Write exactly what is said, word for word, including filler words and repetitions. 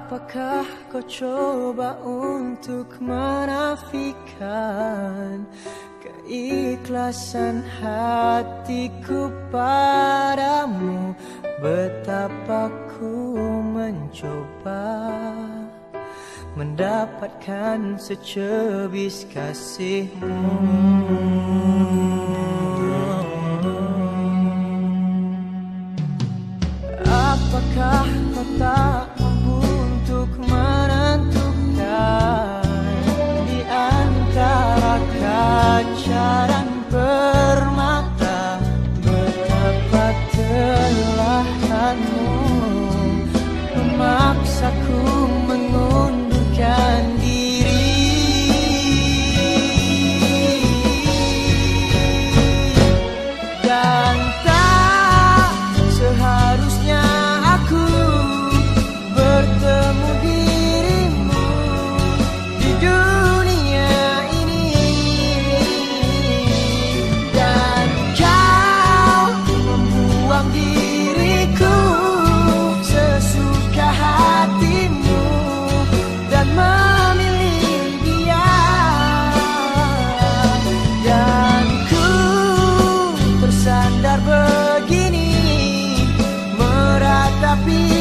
Apakah kau coba untuk menafikan keikhlasan hatiku padamu? Betapa ku mencoba mendapatkan secebis kasihmu. Apakah kau tak mampu untuk menentukan di antara kaca dan permata betapa kelelahanmu memaksaku mengundurkan diri, dan tak seharusnya aku bertemu dirimu di dunia ini, dan kau membuang diriku sesuka hatimu dan memilih dia, dan ku tersandar begini meratapi